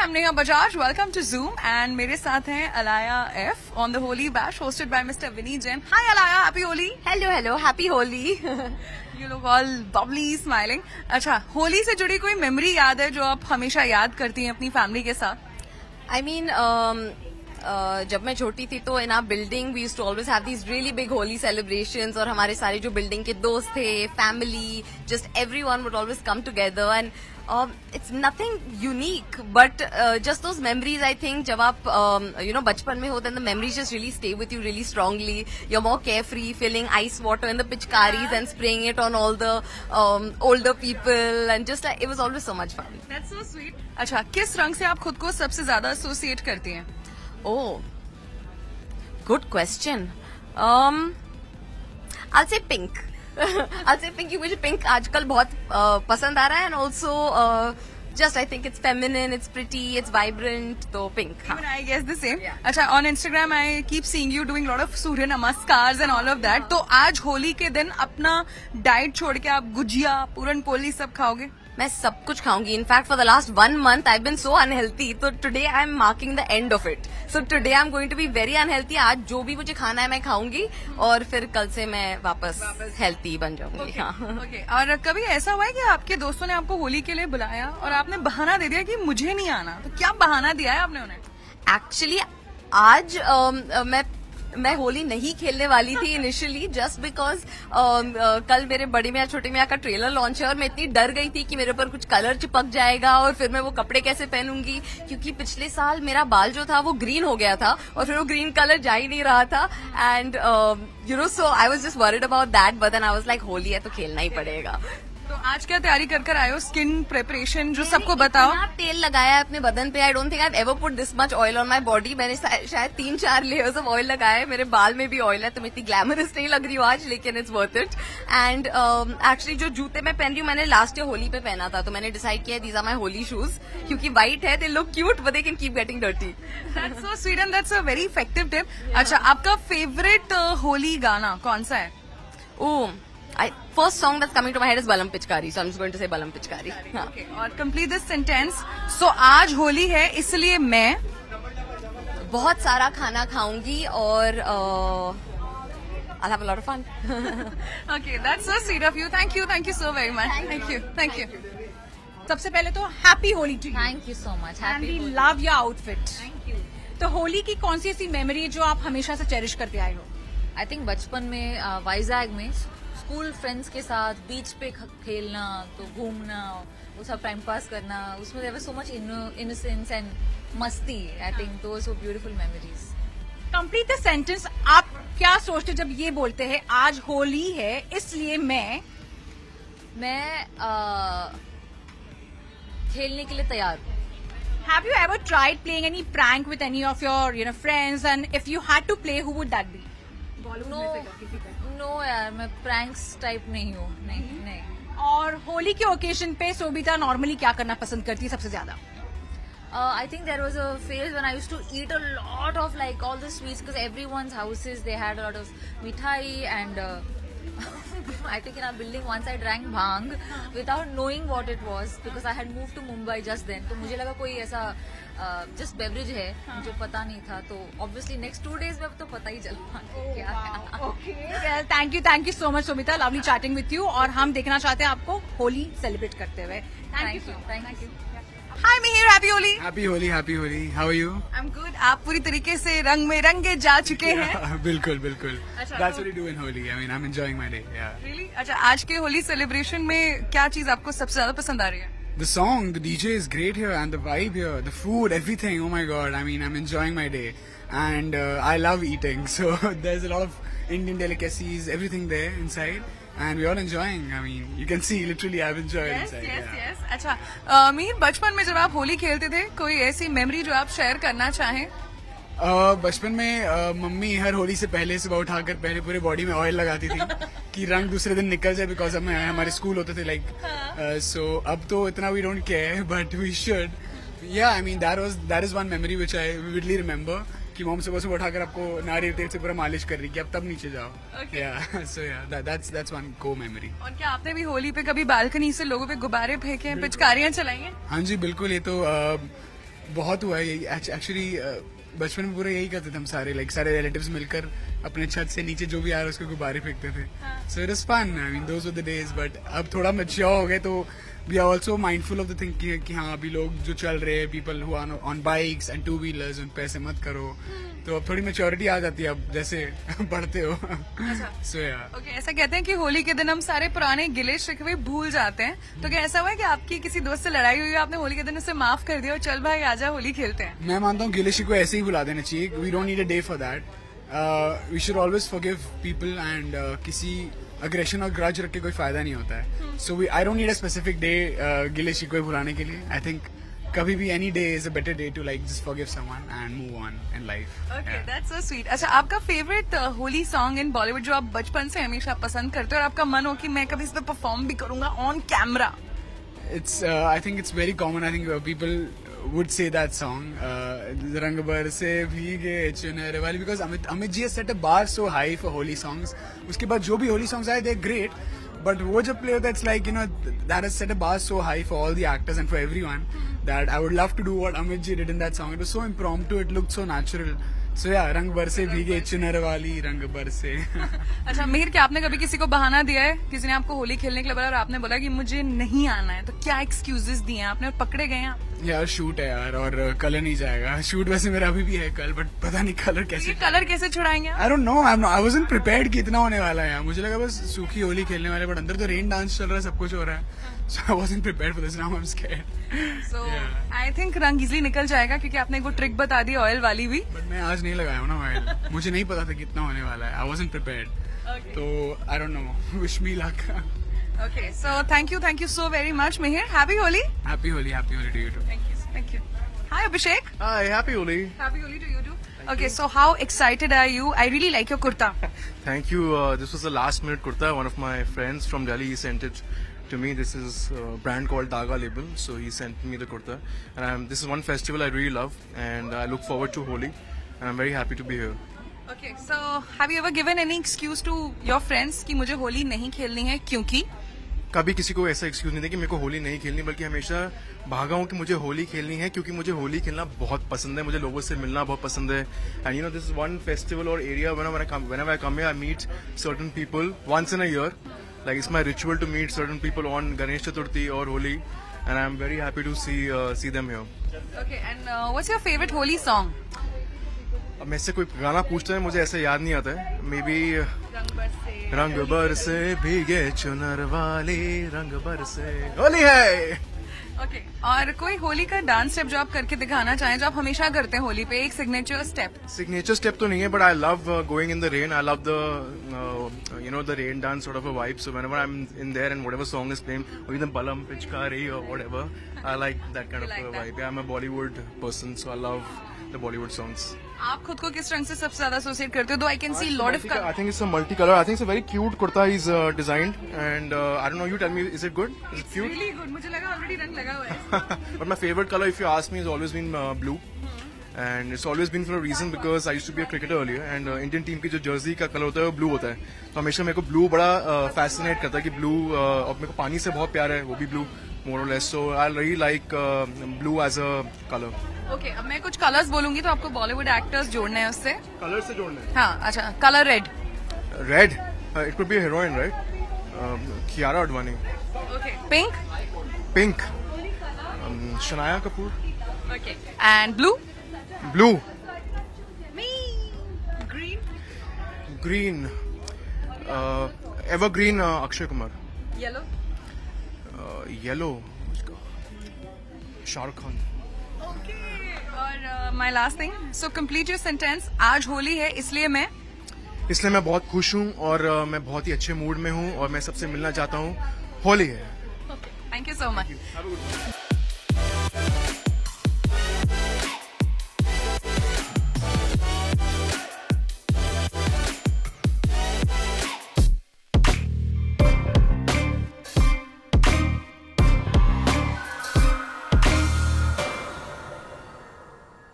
I'm Neha Bajaj. Welcome to Zoom, and मेरे साथ हैं Alaya F on the Holi Bash, hosted by Mr. Vinny Jain. Hi Alaya, happy Holi. Hello, happy Holi. You look all bubbly, smiling. अच्छा, होली से जुड़ी कोई memory याद है जो आप हमेशा याद करती हैं अपनी फैमिली के साथ? I mean, जब मैं छोटी थी तो in our building we used to always have these really big Holi celebrations और हमारे सारे जो बिल्डिंग के दोस्त थे, family, just everyone would always come together and it's nothing unique but just those memories. I think जब आप बचपन में हो then the memories just really stay with you really strongly. You are more carefree, feeling ice water in the pichkaris and spraying it on all the older people and just like it was always so much fun. That's so sweet. अच्छा, किस रंग से आप खुद को सबसे ज्यादा associate करती हैं? Oh, good question. I'll say pink. I'll say pink क्योंकि मुझे pink आजकल बहुत पसंद आ रहा है and also just I think it's feminine, it's pretty, it's vibrant, तो pink. Even I guess the same. अच्छा, on Instagram I keep seeing you doing lot of सूर्य नमस्कार and all of that. तो आज होली के दिन अपना डाइट छोड़ के आप गुजिया, पूरन पोली सब खाओगे? मैं सब कुछ खाऊंगी. In fact for the last 1 month I been so unhealthy, तो today I am marking the end of it. So today I am going to be very unhealthy. आज जो भी मुझे खाना है मैं खाऊंगी और फिर कल से मैं वापस हेल्थी बन जाऊंगी. Okay. और कभी ऐसा हुआ है कि आपके दोस्तों ने आपको होली के लिए बुलाया और आपने बहाना दे दिया कि मुझे नहीं आना, तो क्या बहाना दिया है आपने उन्हें? एक्चुअली आज मैं होली नहीं खेलने वाली थी इनिशियली जस्ट बिकॉज कल मेरे बड़े मियाँ छोटे मियाँ का ट्रेलर लॉन्च है और मैं इतनी डर गई थी कि मेरे ऊपर कुछ कलर चिपक जाएगा और फिर मैं वो कपड़े कैसे पहनूंगी, क्योंकि पिछले साल मेरा बाल जो था वो ग्रीन हो गया था और फिर वो ग्रीन कलर जा ही नहीं रहा था and so I was just worried about that but then I was like Holi है तो खेलना ही पड़ेगा. तो आज क्या तैयारी कर आए हो? स्किन प्रिपरेशन जो सबको बताओ. तेल लगाया है अपने बदन पे. I don't think I have ever put this much oil on my body. मैंने शायद 3-4 लेयर्स ऑफ ऑयल लगाया है. मेरे बाल में भी ऑयल है तो मैं इतनी ग्लैमरस नहीं लग रही हूँ आज, लेकिन it's worth it. And actually जो जूते मैं पहन रही हूँ मैंने लास्ट ईयर होली पे पहना था, तो मैंने डिसाइड किया these are my Holi shoes क्योंकि व्हाइट है, they look cute but they can keep getting dirty. That's so sweet and that's a very effective tip. अच्छा, आपका फेवरेट होली गाना कौन सा है? First song that's coming to my head is Balam Pichkari, so I'm just going to say Balam Pichkari. Okay, और complete this sentence. So आज होली है इसलिए मैं बहुत सारा खाना खाऊंगी और I'll have a lot of fun. Okay, that's so sweet of you. Thank you so very much. Thank you. सबसे पहले तो happy Holi to you. Thank you so much. And Happy we Holi. love your outfit. Thank you. तो होली की कौन सी ऐसी memory जो आप हमेशा से चेरिश करते आए हो? I think बचपन में वाइजैग में स्कूल फ्रेंड्स के साथ बीच पे खेलना, तो घूमना, वो सब टाइम पास करना, उसमें there was so much innocence and मस्ती. I think those were beautiful memories. Complete the sentence. आप क्या सोचते जब ये बोलते हैं आज होली है इसलिए मैं खेलने के लिए तैयार हूँ. Have you ever tried playing any prank with any of your friends, and if you had to play, who would that be? No यार, मैं प्रैंक्स टाइप नहीं हूँ. नहीं. और होली के ओकेजन पे सोबिता नॉर्मली क्या करना पसंद करती है सबसे ज्यादा? I think there was a phase when I used to eat a lot of like all the sweets because everyone's houses they had a lot of mithai and I think in our building once I drank bhang without knowing what it was because I had moved to Mumbai just then. तो मुझे लगा कोई ऐसा just beverage है मुझे पता नहीं था, तो obviously next 2 days में अब तो पता ही चला क्या है. Okay, well, thank you so much Sobita. Lovely chatting with you. और हम देखना चाहते हैं आपको होली सेलिब्रेट करते हुए. Thank you. Hi Mihir, happy Holi. Happy Holi. How are you? I'm good. आप पूरी तरीके से रंग में रंगे जा चुके हैं. बिल्कुल. अच्छा, That's what you do in Holi. I mean, I'm enjoying my day. Yeah. Really? अच्छा, आज के होली सेलिब्रेशन में क्या चीज आपको सबसे ज्यादा पसंद आ रही है? The song, the DJ is great here, and the vibe here, the food, everything. Oh my God! I mean, I'm enjoying my day, and I love eating. So there's a lot of Indian delicacies, everything there inside. And we're all enjoying. I mean, you can see literally I've enjoyed inside. Yes. अच्छा, मीर बचपन में जब आप होली खेलते थे कोई ऐसी memory जो आप शेयर करना चाहें? बचपन में मम्मी हर होली से पहले सुबह उठाकर पहले पूरे बॉडी में ऑयल लगाती थी कि रंग दूसरे दिन निकल जाए बिकॉज हमारे स्कूल होते थे लाइक सो अब तो इतना we don't care but we should. Yeah I mean that is one memory which I vividly remember कि मॉम सुबह उठाकर आपको नारियल तेल से पूरा मालिश कर रही कि अब तब नीचे जाओ. दैट्स वन को मेमोरी. और क्या आपने भी होली पे कभी बालकनी से लोगों पे गुब्बारे फेंके हैं, पिचकारियां चलाई हैं? हाँ जी बिल्कुल. ये तो बहुत हुआ है यही एक्चुअली। बचपन में पूरा यही करते थे हम सारे, लाइक सारे रिलेटिव्स मिलकर अपने छत से नीचे जो भी आ रहा है उसको गुब्बारे फेंकते थे। So it was fun, I mean those were the days. But अब थोड़ा मैच्योर हो गए तो we are also mindful of the thing कि हाँ अभी लोग जो चल रहे हैं, people who are on bikes and two wheelers, उन पे ऐसे मत करो। तो अब थोड़ी मैच्योरिटी आ जाती है अब जैसे बढ़ते हो। सो यार ओके, ऐसा कहते हैं कि होली के दिन हम सारे पुराने गिले शिकवे भूल जाते हैं। तो क्या ऐसा हुआ है कि आपकी किसी दोस्त से लड़ाई हुई है, आपने होली के दिन उसे माफ कर दिया और चल भाई आजा होली खेलते हैं? मैं मानता हूँ गिले शिकवे ऐसे ही भुला देना चाहिए। We don't need a day for that. We should always forgive people and किसी अग्रेशन और ग्रज रख के कोई फायदा नहीं होता है। So I don't need a specific day गिले शिकवे भुलाने के लिए। आई थिंक कभी भी any day is a better day to like just forgive someone and move on in life. Okay, that's so sweet. अच्छा, आपका फेवरेट होली सॉन्ग इन बॉलीवुड जो आप बचपन से हमेशा पसंद करते हो और आपका मन हो कि मैं कभी इस पे परफॉर्म भी करूंगा on camera? It's I think it's very common. I think people would say that song, Rang Barse Bhige Chunare Wali, because Amit ji has set a bar so high for holy songs. उसके बाद जो भी holy songs आए, they're great. But वो जब play होता है, it's like, you know, that has set a bar so high for all the actors and for everyone that I would love to do what Amit ji did in that song. It was so impromptu, it looked so natural. So yeah, रंग बरसे भीगे चुनर वाली रंग बरसे। अच्छा मिहिर, क्या आपने कभी किसी को बहाना दिया है, किसी ने आपको होली खेलने के लिए बोला और आपने बोला कि मुझे नहीं आना है, तो क्या एक्सक्यूजेस दिए हैं आपने और पकड़े गए हैं आप? यार शूट है यार, और कलर नहीं जाएगा। शूट वैसे मेरा अभी भी है कल, बट पता नहीं कलर कैसे, कलर कैसे छुड़ाएंगे आप? I don't know, I wasn't prepared कि इतना होने वाला है यार। मुझे लगा बस सूखी होली खेलने वाले, बट अंदर तो रेन डांस चल रहा है, सब कुछ हो रहा है। So I wasn't prepared for this. Now I'm scared. So I think रंग इजली निकल जाएगा क्योंकि आपने एक वो ट्रिक बता दी ऑयल वाली भी। बट मैं आज नहीं लगाया हूँ ना ऑयल, मुझे नहीं पता था कितना होने वाला है। I wasn't prepared. तो I don't know. Wish me luck. Okay, so thank you so very much, Mihir. Happy Holi. Happy Holi to you too. Thank you. Hi Abhishek. Hi, happy Holi. Happy Holi to you too. Okay, so how excited are you? I really like your kurta. Thank you. This was a last minute kurta. One of my friends from Delhi, he sent it to me. This is a brand called Daga Label. So he sent me the kurta. And this is one festival I really love. And I look forward to Holi. And I'm very happy to be here. Okay, so have you ever given any excuse to your friends कि मुझे होली नहीं खेलनी है क्योंकि? कभी किसी को ऐसा एक्सक्यूज नहीं दिया कि मेरे को होली नहीं खेलनी, बल्कि हमेशा भागा हूँ कि मुझे होली खेलनी है क्योंकि मुझे होली खेलना बहुत पसंद है, मुझे लोगों से मिलना बहुत पसंद है। And you know this one festival और area whenever I come here I meet certain people once in a year. Like it's my ritual to meet certain people on Ganesh Chaturthi or Holi, and I'm very happy to see them here. Okay, and what's your favorite Holi song? अब मैं से कोई गाना पूछता है, मुझे ऐसे याद नहीं आता है। मे बी रंग बरसे भीगे चुनर वाली रंग बरसे होली है। Okay, और कोई होली का डांस स्टेप जो आप करके दिखाना चाहें, जो आप हमेशा करते हैं होली पे, एक सिग्नेचर स्टेप? सिग्नेचर स्टेप तो नहीं है, but I love going in the rain. I love the you know the rain dance sort of a vibe. So whenever I am in there and whatever song is playing, or even बलम पिचकारी or whatever, I like that kind of a vibe. I'm a Bollywood person, so I love the Bollywood songs. आप खुद को किस रंग से सबसे ज्यादा एसोसिएट करते हो? Though I can see lot of I think it's a multicolor. I think it's a very cute kurta he's designed, and I don't know. You tell me, is it good? Is it cute? really good. मुझे लगा already रंग लगा हुआ है। But my favorite color, if you ask me, has always been blue. And it's always been for a reason because I used to be a cricketer earlier, and Indian team की जो jersey का color होता है वो blue होता है। तो हमेशा मेरे को blue बड़ा fascinate करता है कि blue और मेरे को पानी से बहुत प्यार है, वो भी blue more or less. So I really like blue as a color. Okay, अब मैं कुछ कलर्स बोलूंगी तो आपको बॉलीवुड एक्टर्स जोड़ने हैं उससे। Color से जोड़ना है? हाँ, अच्छा, colour red. Red? It could be a heroine, right? Kiara Advani. Okay. Pink? Pink. Shania Kapoor. Okay. And blue? Blue. Me. Green? Green. Evergreen Akshay Kumar. Yellow? Yellow. Shah Rukh Khan. Okay. और my last thing. So complete your sentence. आज होली है इसलिए मैं बहुत खुश हूँ और मैं बहुत ही अच्छे मूड में हूँ और मैं सबसे मिलना चाहता हूँ। होली है। Thank you so much.